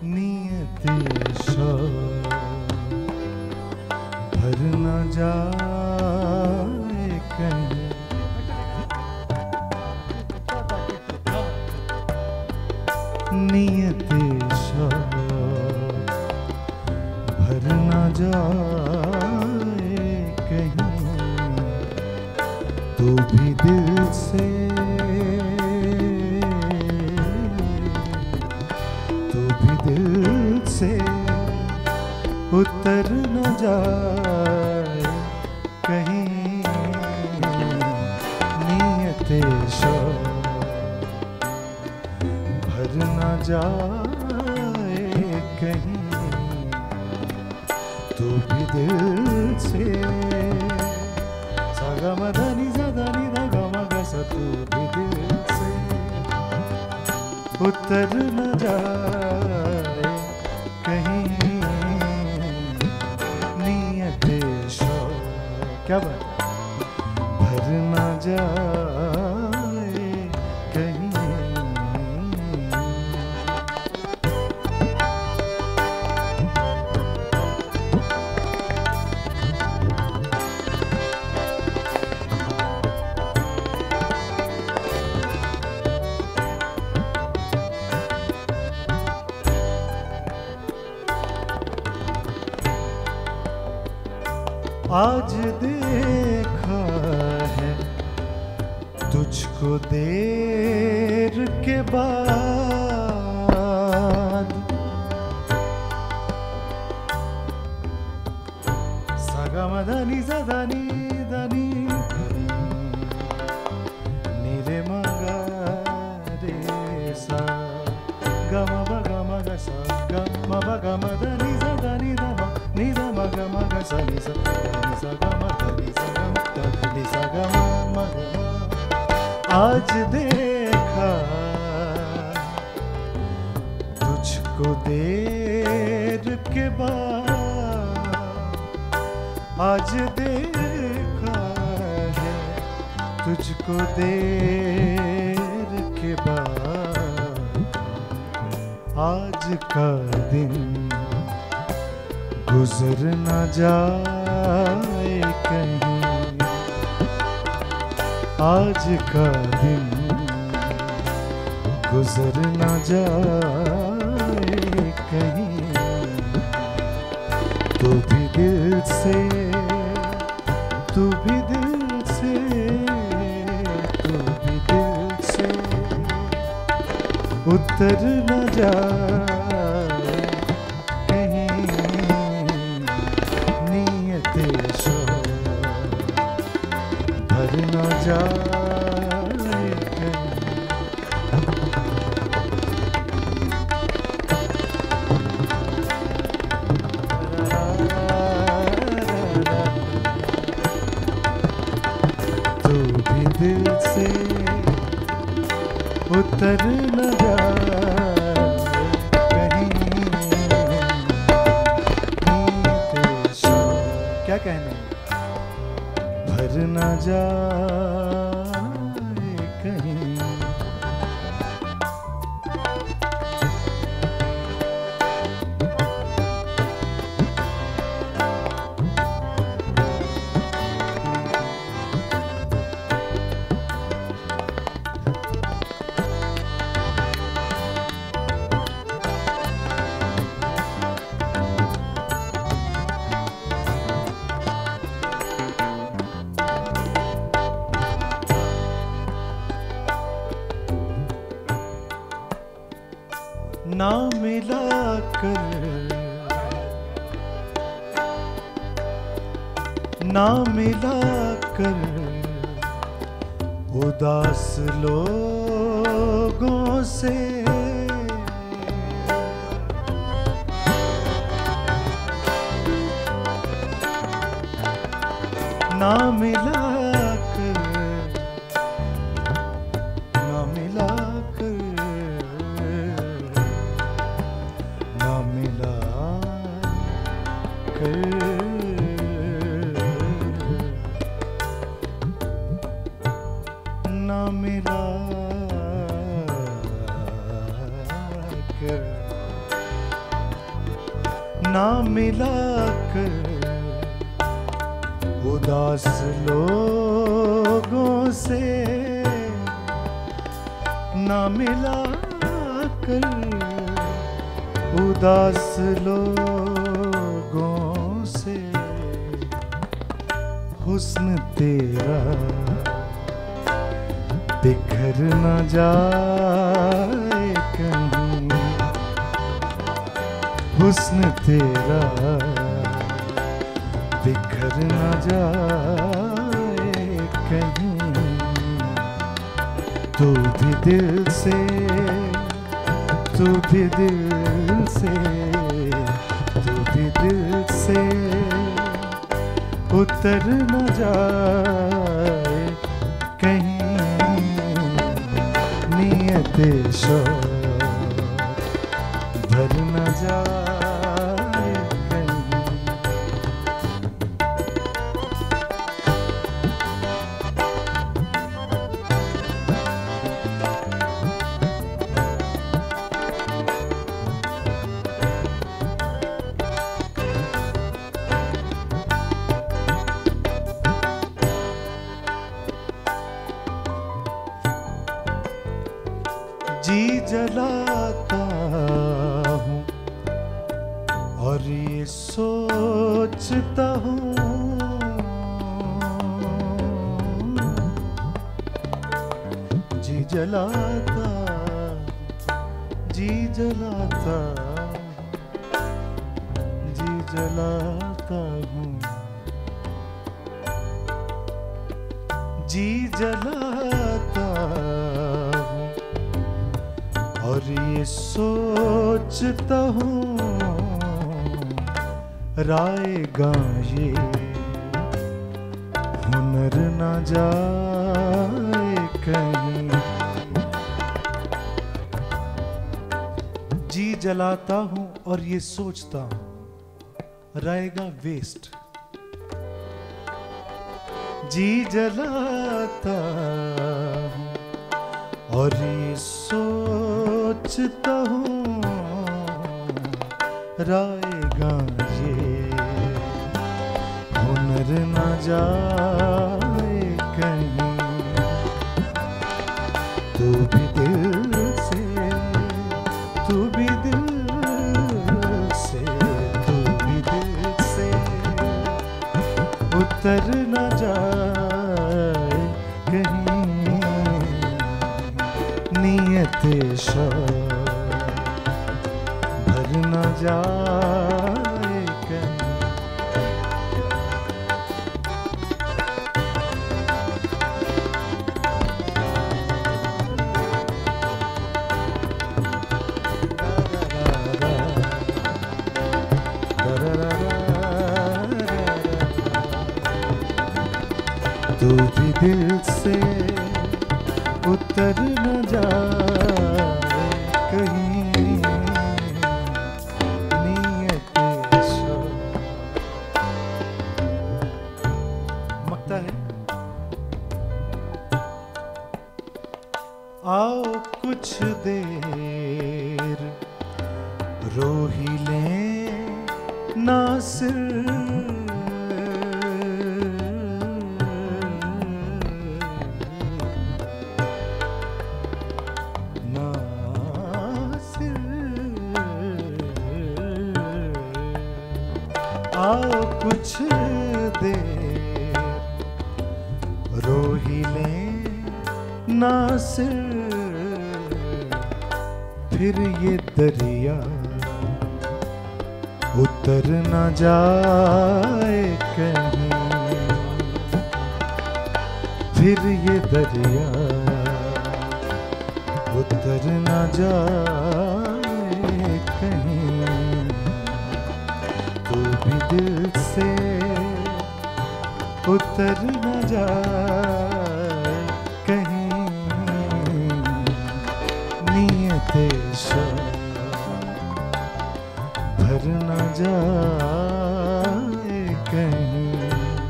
नियत शौक भर न जाए कहीं, नियत शौक भर न जाए कहीं, तो भी दिल से दिल से उतर न जाए कहीं, नियत शौक भर न जाए कहीं, तो भी दिल से सा गा मा धा नि सा धा नि धा गा मा गा सा, तो भी दिल से उतर न जाए कहीं, नियत शौक क्या बात भर न जाए कहीं। आज देखा है तुझको देर के बाद, सा गा मा धा नि सा धा नि धा नि नि रे मा गा रे सा, गा मा बा गा मा गा सा, गा मा बा गा मा धा नि सा धा नि धा मा नि धा मा गा सा नि सा सा गा मा धा नि सा गा मा धा नि सा गा मा गा मा। आज देखा तुझको देर के बाद, आज देखा है तुझको देर के बाद, आज का दिन गुजर न जाए कहीं, आज का दिन गुजर न जाए कहीं, तो भी दिल से, तू भी दिल से, तू भी दिल से उतर न जाए कहीं, नियत शौक भर न जाए कहीं। तू भी दिल से उतर न जाए कहीं, नियत शौक क्या कहने भर न जाए कहीं। ना मिला कर, ना मिला कर उदास लोगों से, ना मिला ना मिला कर ना मिला कर उदास लोगों से, ना मिला कर उदास लोगों से। हुस्न तेरा बिखर न जाए कहीं, हुस्न तेरा बिखर न जाए कहीं। तू भी दिल से, तू भी दिल से, तू भी दिल से उतर न जाए कहीं। नियत शौक भर न जाए कहीं। जी जलाता हूँ और ये सोचता हूँ, जी जलाता, जी जलाता, जी जलाता हूँ, जी जलाता हूँ और ये सोचता हूँ रायगा ये हुनर न जाए कहीं। जी जलाता हूँ और ये सोचता हूँ रहेगा वेस्ट। जी जलाता हूँ और ये सोचता हूँ रायगा ये हुनर न जाए कहीं। तू भी दिल से, तू भी दिल से, तू भी दिल से उतर न जाए कहीं। नियत शौक भर न जाए कहीं। तू भी दिल से उतर न जाए कहीं। नियत शौक मकता है। आओ कुछ देर रो ही लें नासिर, आओ कुछ देर रो ही लें नासिर। फिर ये दरिया उतर न जाए कहीं। फिर ये दरिया उतर न जाए कहीं। तू भी दिल से उतर न जाए कहीं। नियत शौक भर न जाए कहीं।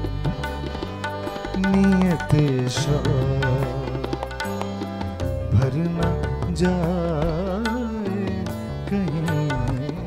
नियत शौक भर न जाए कहीं।